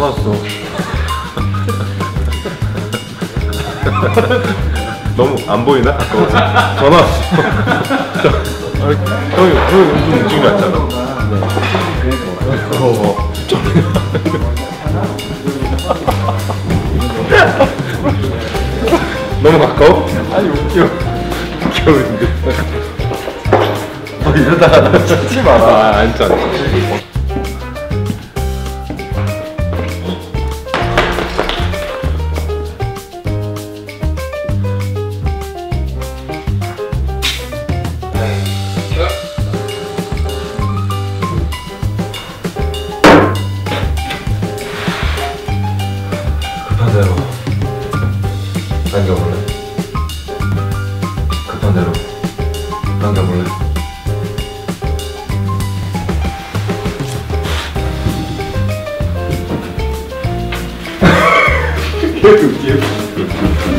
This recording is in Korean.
전화 왔어. 너무 안 보이나? 아까워서. 전화 왔어. 형이 무슨 움직임이 왔잖아. 너무 가까워? 아니 웃겨. 귀여운데. 이러다가 나 찾지 마라. 안 짜. 급한 대로 당겨볼래? 급한 대로 당겨볼래? 계속